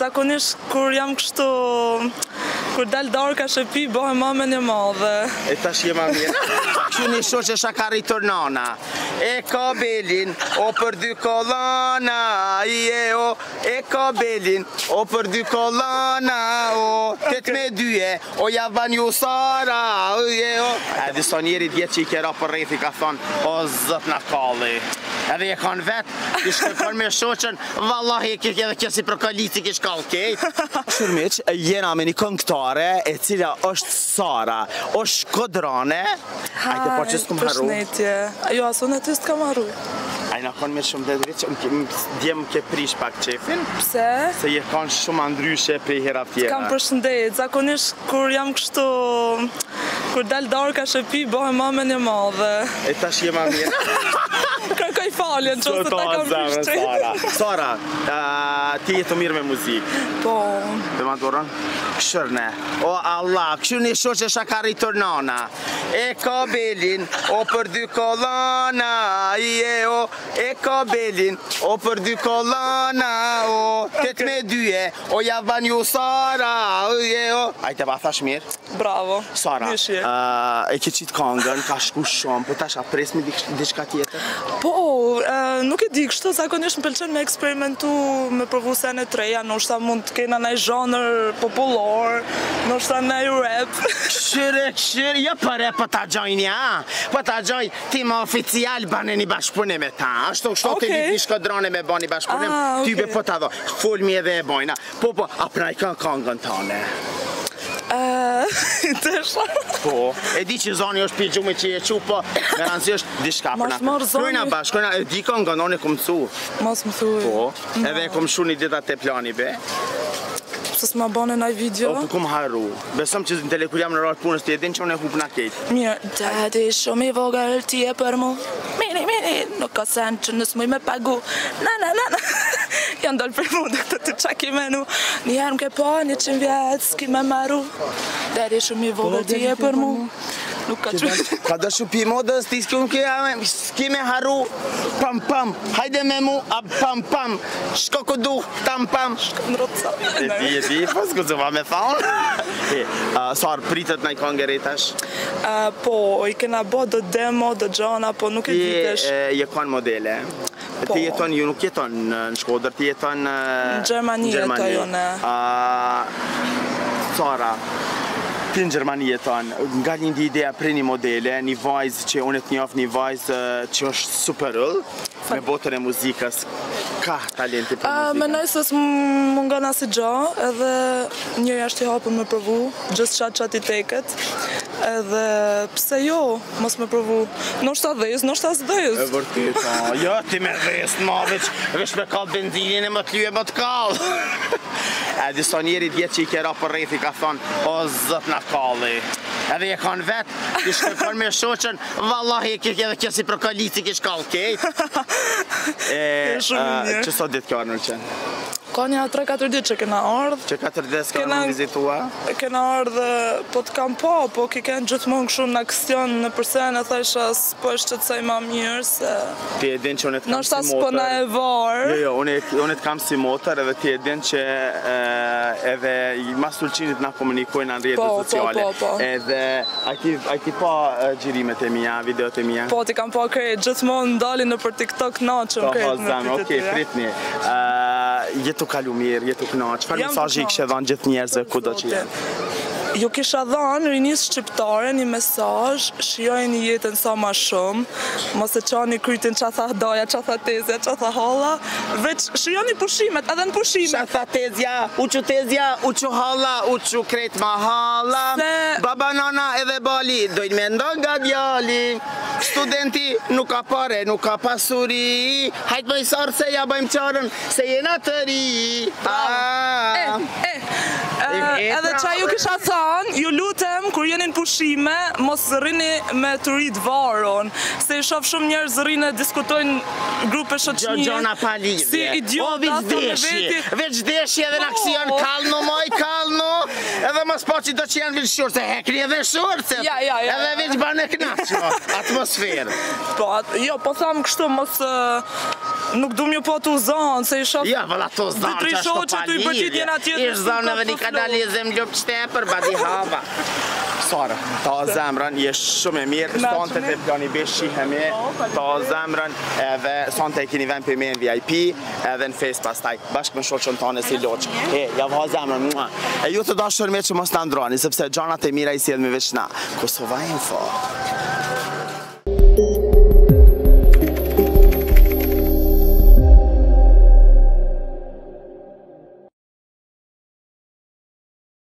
zakonisht kur jam kështu, kur dal darka shtëpi, bëhem mamen e madhe. E tash jema mirë. Kështu një shoqe shaka ritornana. E ka belin, o për dy kolana, e ka belin, o për dy kolana, o 8-2, o javan ju Sara, Edhe sa njeri djetë që i kera për rejthi ka thonë, o zët në kalli. Edhe e kanë vetë, i shkëpër me shoqen, vallahi edhe kësi për kalici kish kallë kejt. Shurmiq, jena me një këngëtare e cila është Sara, është shkodrane. Ajde po që s'kom haru. Përshëndetje. Jo, asun e ty s'kam haru. Ajna kanë me shumë dhe dhvit që djemë ke prish pak qefin. Pse? Se je kanë shumë andryshe prej hera tjera. S'kam përshëndet, zakonisht kur jam kështu, kur dal darka shtëpi, bëhem mamen e madhe. E tash jema mirë. Kërkoj faljen, që ose ta kam përshëndet. Sara, ti jetë mirë me muzikë. Po. Dhe ma dorën? Këshërne. O Allah, këshu një shoqe shaka ritornana. E ka belin, o për dy kolana, e ka belin, o për dy kolana, o 8-2, o javan ju Sara, Ajte ba, thash mirë? Bravo. Sara, e ke qitë kongën, ka shku shumë, po tash a pres me diçka tjetër? Po, nuk e di kështu, zakonisht më pëlqen me eksperimentu, me provu sene treja, nështë mund të kena nëj zhonër popullor, nështë nëj rap. Këshire, jo për e për ta gjojnë, ja? Për ta gjojnë, ti më oficial banë një bashkëpunim me ta, ashtu të një shkodrane me banë një bashkëpunim, ty be për ta do, folmi edhe e bojna. Po, a praj kongën tane? Tesha. Po, e di që zoni është pilgjume që je qu, po me rëndësi është dishka përna. Krujna bashkojna, e di kongën, onë e kom cu. Mos më thuj. Po, edhe e kom shu një dita te plani be. Se s'ma bane naj video. O, ku kom haru. Besom që në kur jam në rarë punës të jedin që unë e hup në kejtë. Mirë, dadi shumë i vogël ti e për mu. Mini, nuk ka sen që nësë muj me pagu. Na. Janë dollë për mu dhe këtë të qaki menu. Njëherë m'ke po, 100 vjetë, s'ki me maru. Dadi shumë i vogël ti e për mu. Nuk ka që... Ka do shupi modës, ti s'ki me haru. Pam, hajde me mu, pam, shko ku du, pam. Shko në rotësa. E di, pas ku zëva me thonë. Sarë, pritet në i kongeri tash? Po, i kena bo do demo, do gjona, po nuk e ditesh. Je kanë modele. Ti jeton, ju nuk jeton në Shkodër, ti jeton në Gjermani jeton jone. Sara, ti në Gjermani jeton, nga një ideja për një modele, një vajzë që unë të njof, një vajzë që është superëll, me botën e muzikës, ka talenti për muzikën? Menoj se më nga nasi gjo, edhe njëri ashtë i hapën me provu, just qatë i teket, edhe pse jo, mos me provu, nështë adhes, nështë as dhes. E vërtit, jo, ti me dhes në veç me kallë benzinin e më të lyë e më të kallë. E disa njeri djetë që i kera për rejthi ka thonë, o zët në kalli. Edhe e kanë vetë, i shkëpër me shoqen, vallahi edhe kësi për kalici kish kallë kejt. Që sot ditë kjo arë në qenë? Ka një 3-4 ditë që kena ardhë. Që 4 ditë s'ka në vizitua? Kena ardhë, po të kam po ki kënë gjithmonë këshu në aksion në përsen, e thajsha s'po është qëtësaj ma mirë, se... Ti e din që unë e të kam si motër. Nështë s'po na e varë. Jo, unë e të kam si motër, edhe ti e din që edhe mas tulqinit na komunikojnë në rrjetet sociale. Po. Edhe, a ti pa gjirimet e mija, videot e mija? Po, ti kam po krejt, gjithmonë ndalin në për TikTok naqëm krejt në jetu kalu mirë, jetu knaq, çfarë mesazhi kishe dhënë gjithë njerëzve kudo që janë? Ju kisha dhënë rinisë shqiptare një mesazh, shijojeni jetën sa ma shumë, mos e qani krytin qa tha doja, qa tha tezja, qa tha halla, veç shijoni pushimet, edhe në pushimet. Qa tha tezja, uqu halla, uqu kret ma halla, baba nana edhe bali, dojnë me ndonë nga djali, studenti nuk ka pare, nuk ka pasuri, hajtë bëjë sarë se ja bëjmë qarën, se jena të ri. Edhe qa ju kisha thonë, ju lutem, kur jeni në pushime, mos rrini me të rritë varon, se i shof shumë njerëz rrinë e diskutojnë grupe shoqënie. Gjona pa lidhje. Si idiota, veç deshje edhe në aksion, kalno moj, kalno. Edhe mas po që do që janë vilë shorë, se hekri edhe shorë, edhe veç banë e knaqë, atmosferë. Po, jo, po thamë kështu, mos nuk du mjë po të uzonë, se i shohë... Ja, vëlla të uzonë, që ashtë po pa lidhje. Ishtë zonë edhe një kanalizëm ljupë qtepër, badi hava. Sara, ta zemrën, jesh shumë e mirë, sante të plani besh shihemi, ta zemrën, edhe sante e kini ven për me në VIP, edhe në face pas taj, bashkë me shoqën tane si loqë. Javë ha zemrën, mua. E ju të dashër me që mos të ndrani, sepse gjanat e mira i sjellë me veç na. Kosova Info.